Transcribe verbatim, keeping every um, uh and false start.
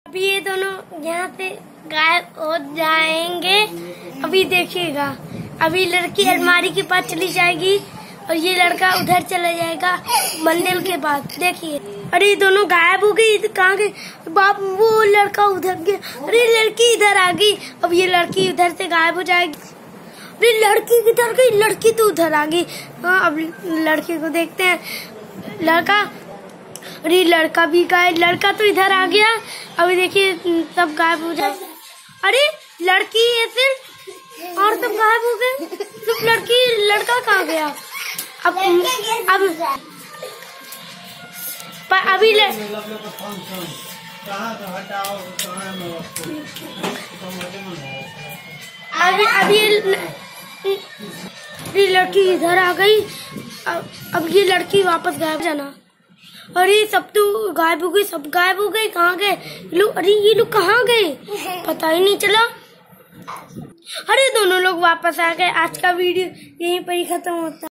अभी ये दोनों यहाँ से गायब हो जाएंगे। अभी देखिएगा, अभी लड़की अलमारी के पास चली जाएगी और ये लड़का उधर चला जाएगा मंदिर के पास। देखिए, अरे ये दोनों गायब हो गई। कहाँ गए बाप? वो लड़का उधर गया। अरे लड़की इधर आ गई। अब ये लड़की उधर से गायब हो जाएगी। अरे लड़की किधर गई? लड़की तो उधर आ गई। हाँ, अब लड़के को देखते हैं। लड़का, अरे लड़का भी गायब। लड़का तो इधर आ गया। अभी देखिए सब गायब हो जाए। अरे लड़की है फिर, और सब गायब हो गए। सिर्फ लड़की, लड़का कहाँ गया? अब अब पर अभी ल... अभी अभी लड़की इधर आ गई। अब ये लड़की वापस गायब जाना। अरे सब तो गायब हो गई, सब गायब हो गए। कहाँ गए लोग? अरे ये लोग कहाँ गए? पता ही नहीं चला। अरे दोनों लोग वापस आ गए। आज का वीडियो यहीं पर ही खत्म होता है।